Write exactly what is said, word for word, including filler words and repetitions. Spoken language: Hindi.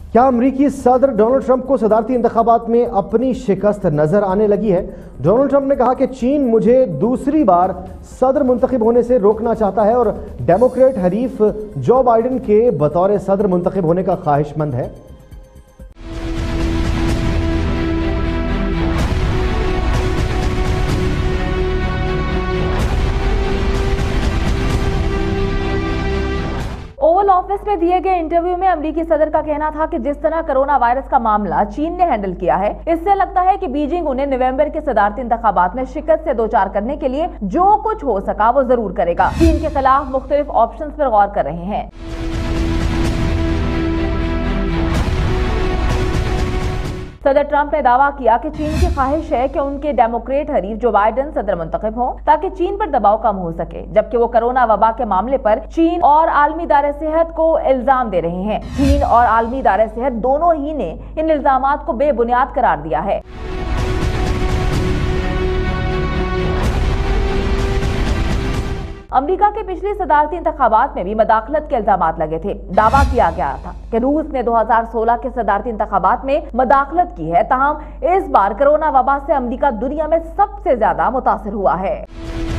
क्या अमरीकी सदर डोनाल्ड ट्रंप को सदारती इंतखाबात में अपनी शिकस्त नजर आने लगी है? डोनाल्ड ट्रंप ने कहा कि चीन मुझे दूसरी बार सदर मुंतखब होने से रोकना चाहता है और डेमोक्रेट हरीफ जो बाइडेन के बतौर सदर मुंतखब होने का ख्वाहिशमंद है। ओवल ऑफिस में दिए गए इंटरव्यू में अमरीकी सदर का कहना था कि जिस तरह कोरोना वायरस का मामला चीन ने हैंडल किया है, इससे लगता है कि बीजिंग उन्हें नवंबर के सदारती इंतखाबात में शिकस्त से दो चार करने के लिए जो कुछ हो सका वो जरूर करेगा। चीन के खिलाफ मुख्तलिफ ऑप्शंस पर गौर कर रहे हैं। सदर ट्रंप ने दावा किया कि चीन की ख्वाहिश है कि उनके डेमोक्रेट हरीफ जो बाइडेन सदर मुंतखब हों ताकि चीन पर दबाव कम हो सके, जबकि वो कोरोना वबा के मामले पर चीन और आलमी इदारे सेहत को इल्जाम दे रहे हैं। चीन और आलमी इदारे सेहत दोनों ही ने इन इल्जामात को बेबुनियाद करार दिया है। अमेरिका के पिछले सदारती इंतखाबात में भी मदाखलत के इल्जामात लगे थे। दावा किया गया था कि रूस ने दो हज़ार सोलह के सदारती इंतखाबात में मदाखलत की है, ताहम इस बार कोरोना वबा से अमेरिका दुनिया में सबसे ज्यादा मुतासिर हुआ है।